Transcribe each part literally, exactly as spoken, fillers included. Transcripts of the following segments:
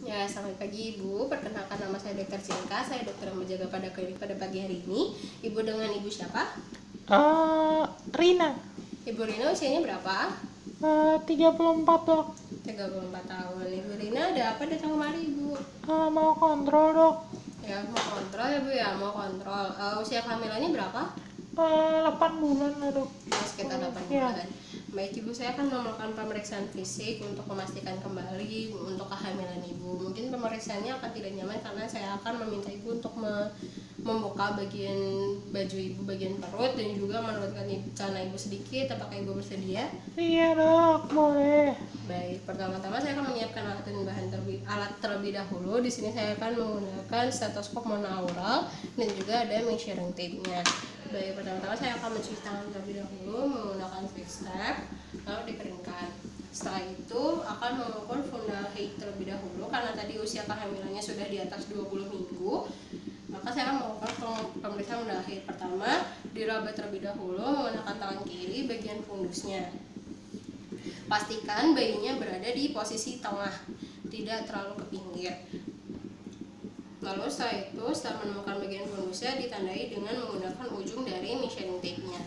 Ya, selamat pagi Ibu. Perkenalkan, nama saya Dokter Cinka. Saya dokter yang menjaga pada klinik pada pagi hari ini. Ibu dengan Ibu siapa? Uh, Rina. Ibu Rina usianya berapa? Uh, tiga puluh empat dok. tiga puluh empat tahun. Ibu Rina ada apa datang kemari Ibu? Uh, mau kontrol dok. Ya, mau kontrol ya Bu ya, mau kontrol. Uh, usia kehamilannya berapa? Uh, delapan bulan lah dok. Ya, sekitar delapan Ya. bulan. Baik Ibu, saya akan melakukan pemeriksaan fisik untuk memastikan kembali untuk kehamilan Ibu. Mungkin pemeriksaannya akan tidak nyaman karena saya akan meminta Ibu untuk me membuka bagian baju Ibu, bagian perut, dan juga menurunkan celana Ibu sedikit. Apakah Ibu bersedia? Iya dok, boleh. Baik, pertama-tama saya akan menyiapkan alat dan bahan terlebih, alat terlebih dahulu. Di sini saya akan menggunakan stetoskop monaural dan juga ada measuring tape-nya. Baik, pertama-tama saya akan mencuci tangan terlebih dahulu menggunakan fix step, lalu dikeringkan. Setelah itu akan mengukur fundal height terlebih dahulu karena tadi usia kehamilannya sudah di atas dua puluh minggu. Maka saya akan melakukan pemeriksaan fundal height. Pertama, diraba terlebih dahulu menggunakan tangan kiri bagian fundusnya. Pastikan bayinya berada di posisi tengah, tidak terlalu ke pinggir. Lalu setelah itu, setelah menemukan bagian fundusnya, ditandai dengan menggunakan ujung dari measuring tape-nya.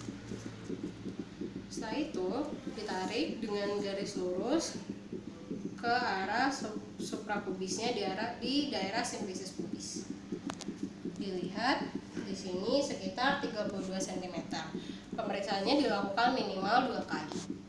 Setelah itu, ditarik dengan garis lurus ke arah suprapubisnya di arah di daerah simplicis pubis. Dilihat di sini sekitar tiga puluh dua sentimeter. Pemeriksaannya dilakukan minimal dua kali.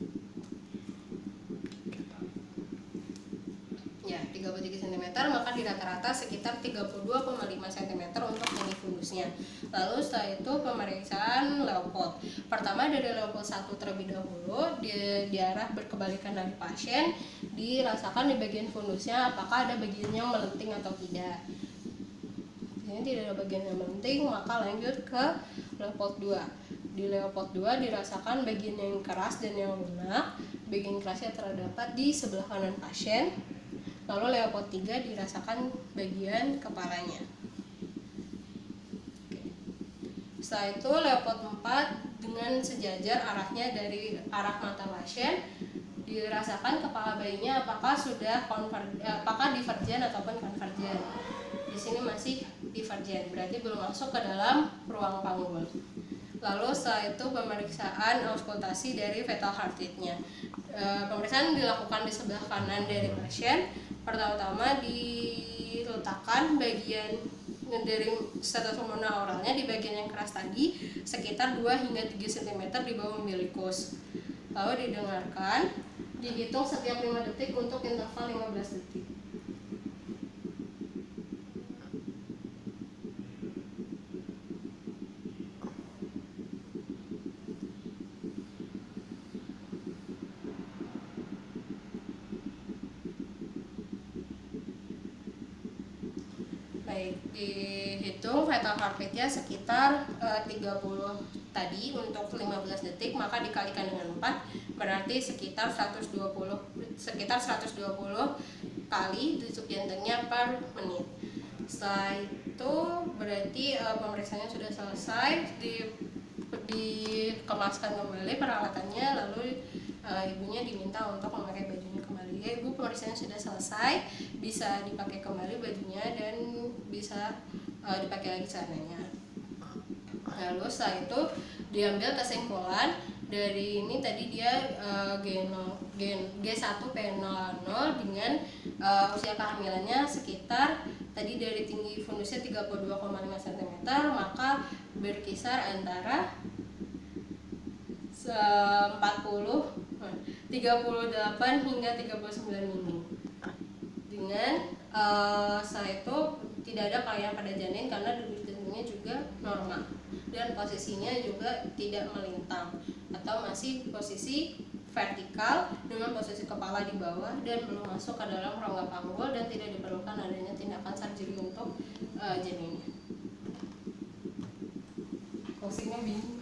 tiga puluh tiga sentimeter, maka di rata-rata sekitar tiga puluh dua koma lima sentimeter untuk tinggi fundusnya. Lalu setelah itu pemeriksaan Leopold. Pertama dari Leopold satu terlebih dahulu, di, di arah berkebalikan dari pasien, dirasakan di bagian fundusnya apakah ada bagian yang melenting atau tidak. Ini tidak ada bagian yang melenting, maka lanjut ke Leopold dua. Di Leopold dua dirasakan bagian yang keras dan yang lunak. Bagian kerasnya terdapat di sebelah kanan pasien. Lalu Leopold tiga dirasakan bagian kepalanya. Setelah itu Leopold empat dengan sejajar arahnya dari arah mata pasien, dirasakan kepala bayinya apakah sudah konver, apakah divergen ataupun konvergen. Di sini masih divergen, berarti belum masuk ke dalam ruang panggul. Lalu setelah itu pemeriksaan auskultasi dari fetal heart rate-nya. E, pemeriksaan dilakukan di sebelah kanan dari pasien. Pertama-tama diletakkan bagian dari stetoskop monoauralnya di bagian yang keras tadi sekitar dua hingga tiga sentimeter di bawah umbilikus. Lalu didengarkan, dihitung setiap lima detik untuk interval lima belas detik. Baik, dihitung fetal heart rate-nya sekitar uh, tiga puluh tadi untuk lima belas detik, maka dikalikan dengan empat berarti sekitar seratus dua puluh sekitar seratus dua puluh kali detak jantungnya per menit. Setelah itu berarti uh, pemeriksaannya sudah selesai, di dikemaskan kembali peralatannya, lalu uh, ibunya diminta untuk memakai bajunya kembali. Ya, ibu pemeriksaannya sudah selesai, bisa dipakai kembali bajunya dan bisa uh, dipakai lagi celananya. Lalu setelah itu diambil kesimpulan dari ini tadi dia uh, G nol, G, G satu P nol nol dengan uh, usia kehamilannya sekitar tadi dari tinggi fundusnya tiga puluh dua koma lima sentimeter, maka berkisar antara empat puluh, tiga puluh delapan hingga tiga puluh sembilan minggu. Dengan uh, setelah itu tidak ada kelainan pada janin karena debit jantungnya juga normal dan posisinya juga tidak melintang atau masih posisi vertikal dengan posisi kepala di bawah dan belum masuk ke dalam rongga panggul dan tidak diperlukan adanya tindakan surgery untuk uh, janinnya. Posisinya bingung.